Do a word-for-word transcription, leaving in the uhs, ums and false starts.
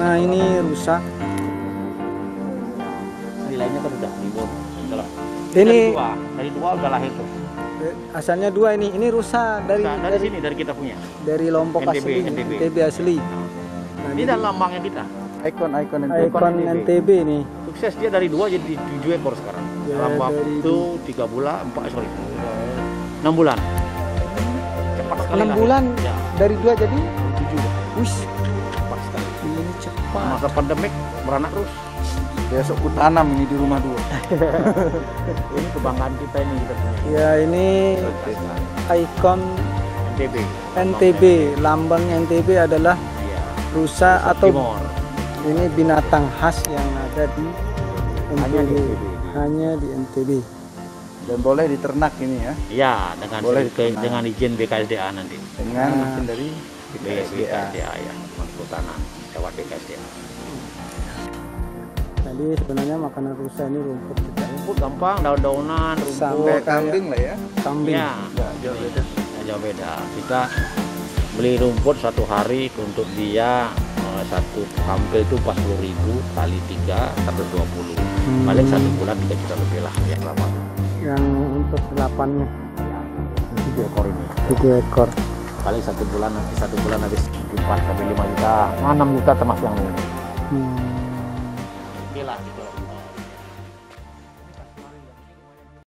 Nah ini rusa. Nilainya kan udah libur. Udah. Ini Dari dua, dari dua udah lahir tuh. asalnya dua ini. Ini rusa dari Rusa, dari, dari sini dari kita punya. dari Lombok N T B, asli, N T B. N T B asli. Nah, Ini dan lambangnya kita. Ikon-ikon ikon N T B nih. Sukses dia dari dua jadi tujuh ekor sekarang. Ya, Dalam waktu dari tiga bulan, empat sorry, enam bulan. Cepat sekali. enam lahir. bulan Ya, dari dua jadi tujuh. wis Cepat sekali. ini cepat. Masa pandemik beranak terus. Besok ku tanam ini di rumah dua. Ini kebanggaan kita ini kita punya. Ya ini ikon N T B. N T B, lambang N T B adalah Iya. rusa atau Timor. ini binatang khas yang ada di Hanya N T B, di N T B. hanya di N T B. Dan boleh diternak ini ya. Iya, dengan Boleh ke- dikenal. dengan izin B K S D A nanti. Dengan Nah. mungkin dari B K S D A B K S D A. ya, Kehutanan lewat B K S D A. Jadi sebenarnya makanan rusa ini rumput kita, Rumput gampang, daun-daunan, Sama rumput. Kayak kambing lah ya. kambing. Iya, Nggak jauh beda. nggak jauh beda. Kita beli rumput satu hari untuk dia eh, satu kampil itu empat puluh ribu kali tiga seratus dua puluh. Hmm. Paling satu bulan tiga juta lebih lah yang berapa? Yang untuk delapannya Tujuh ekor ini. tujuh ekor. Paling satu bulan nanti satu bulan habis empat sampai lima juta, enam juta termasuk yang ini. Hmm.